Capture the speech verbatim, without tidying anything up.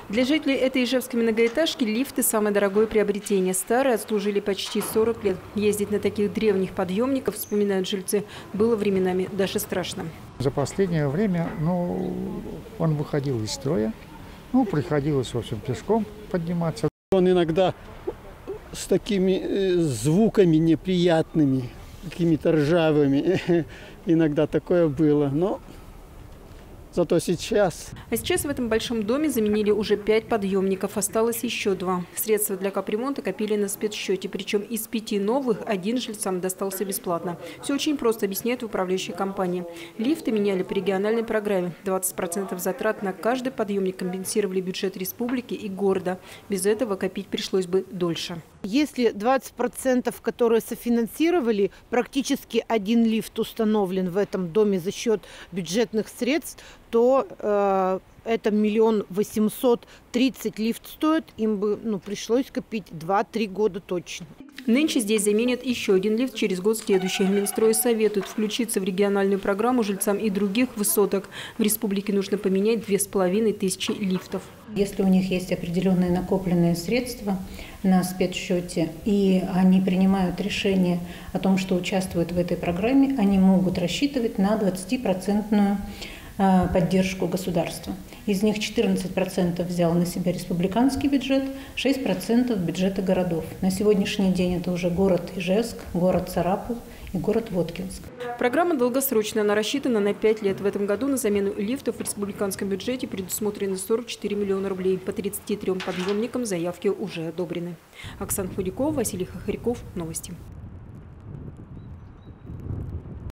Для жителей этой ижевской многоэтажки лифты – самое дорогое приобретение. Старые отслужили почти сорок лет. Ездить на таких древних подъемниках, вспоминают жильцы, было временами даже страшно. За последнее время ну, он выходил из строя. Ну, приходилось, в общем, пешком подниматься. Он иногда с такими звуками неприятными, какими-то ржавыми. Иногда такое было, но зато сейчас. А сейчас в этом большом доме заменили уже пять подъемников, осталось еще два. Средства для капремонта копили на спецсчете, причем из пяти новых один жильцам достался бесплатно. Все очень просто, объясняют в управляющей компании. Лифты меняли по региональной программе. двадцать процентов затрат на каждый подъемник компенсировали бюджет республики и города. Без этого копить пришлось бы дольше. Если двадцать процентов, которые софинансировали, практически один лифт установлен в этом доме за счет бюджетных средств, то э, это миллион восемьсот тридцать лифт стоит, им бы ну, пришлось копить два-три года точно. Нынче здесь заменят еще один лифт через год следующий. Минстрой советует включиться в региональную программу жильцам и других высоток. В республике нужно поменять две с половиной тысячи лифтов. Если у них есть определенные накопленные средства на спецсчете, и они принимают решение о том, что участвуют в этой программе, они могут рассчитывать на двадцатипроцентную поддержку государства. Из них четырнадцать процентов взял на себя республиканский бюджет, шесть процентов бюджета городов. На сегодняшний день это уже город Ижевск, город Сарапул и город Воткинск. Программа долгосрочная, она рассчитана на пять лет. В этом году на замену лифтов в республиканском бюджете предусмотрены сорок четыре миллиона рублей. По тридцати трём подъемникам заявки уже одобрены. Оксана Худякова, Василий Хохряков. Новости.